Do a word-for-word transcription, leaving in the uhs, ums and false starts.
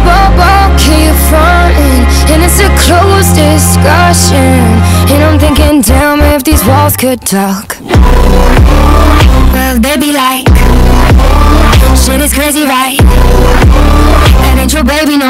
whoa, whoa, keep fronting, and it's a closed discussion. And I'm thinking, damn, if these walls could talk, well, they'd be like, shit is crazy, right? That ain't your baby, no.